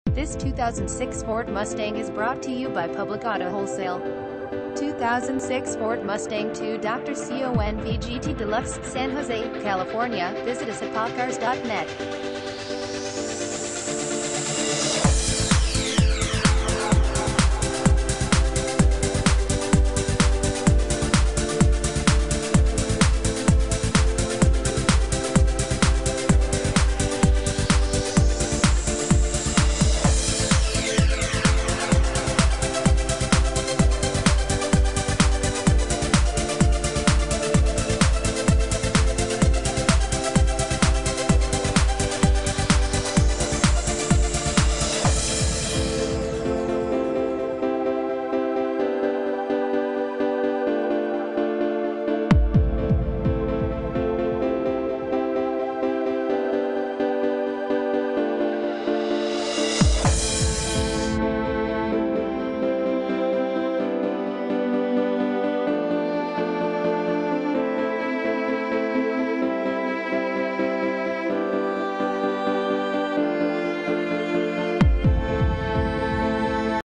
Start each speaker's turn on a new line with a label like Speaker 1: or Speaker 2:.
Speaker 1: This 2006 Ford Mustang is brought to you by Public Auto Wholesale. 2006 Ford Mustang 2 Dr. Conv GT Deluxe, San Jose, California. Visit us at popcars.net.